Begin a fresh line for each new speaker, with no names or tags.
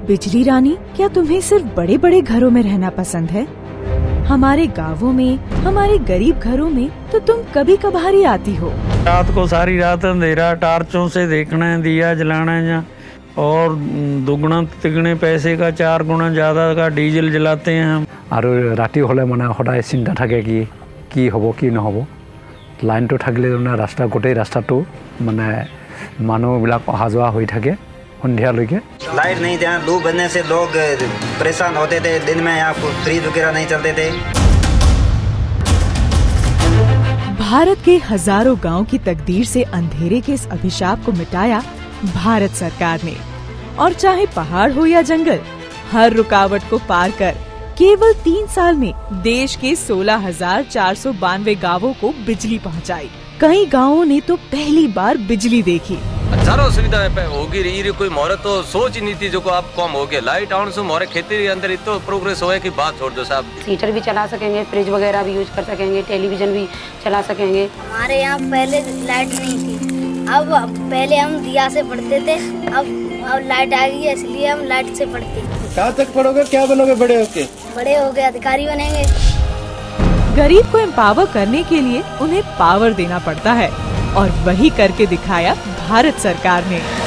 बिजली रानी, क्या तुम्हें सिर्फ बड़े बड़े घरों में रहना पसंद है? हमारे गांवों में, हमारे गरीब घरों में तो तुम कभी कभार ही आती हो।
रात को सारी रात अंधेरा, टार्चों से देखना है, दिया जलाना है, और दुगना तिगने पैसे का 4 गुना ज्यादा का डीजल जलाते हैं हम।
और राति हले माने सदाय चिंता थाके कि हबो कि नहबो। लाइन तो थाकिले रास्ता गोटे रास्ता तो माने मानुहबिलाक अहा जोआ होई थाके सन्धियालैके।
लाइट नहीं था, लू बनने से लोग परेशान होते थे। दिन में यहाँ फ्रिज वगैरह नहीं चलते थे।
भारत के हजारों गांव की तकदीर से अंधेरे के इस अभिशाप को मिटाया भारत सरकार ने। और चाहे पहाड़ हो या जंगल, हर रुकावट को पार कर केवल 3 साल में देश के 16,492 गांवों को बिजली पहुंचाई। कई गांवों ने तो पहली बार बिजली देखी।
हजारों सुविधा होगी रही, कोई मोरे तो सोच ही नहीं थी जो को आप कम हो गया। लाइट आउट से मोरे खेती के अंदर इतना प्रोग्रेस हुआ है कि बात छोड़ दो साहब।
हीटर भी चला सकेंगे, फ्रिज वगैरह भी यूज कर सकेंगे, टेलीविजन भी चला सकेंगे।
हमारे यहाँ पहले लाइट नहीं थी, अब पहले हम दिया से पढ़ते थे, अब लाइट आ गई है इसलिए हम लाइट से पढ़ते हैं।
कहाँ तक पढ़ोगे, क्या बनोगे बड़े होके?
बड़े हो गए अधिकारी बनेंगे।
गरीब को एम्पावर करने के लिए उन्हें पावर देना पड़ता है, और वही करके दिखाया भारत सरकार ने।